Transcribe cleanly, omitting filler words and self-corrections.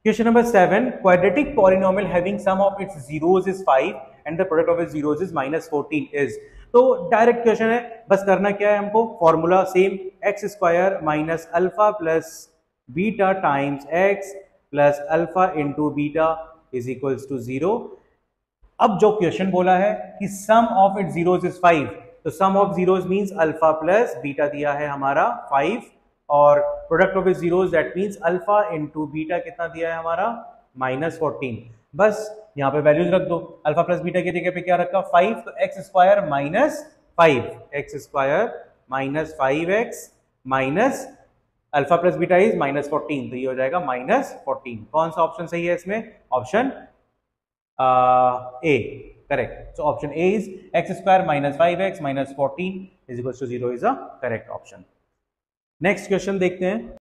Question number 7. Quadratic polynomial having sum of its zeros is 5 and the product of its zeros is minus 14 is. तो direct question है, बस करना क्या है हमको, formula same, x square minus alpha plus beta times x plus alpha into beta is equals to 0। अब जो question बोला है कि sum of it zeros is 5, तो sum of zeros means alpha plus beta दिया है हमारा 5 और product of it zeros that means alpha into beta कितना दिया है हमारा माइनस 14। बस यहाँ पे वैल्यूज रख दो, अल्फा प्लस बीटा की जगह पे क्या रखा 5, तो x square minus 5, x square minus 5x minus alpha plus beta is minus 14, तो ये हो जाएगा माइनस 14। कौन सा ऑप्शन सही है इसमें? Option A, correct. So option A is x square minus 5x minus 14 is equal to 0 is a correct option. Next question देखते हैं।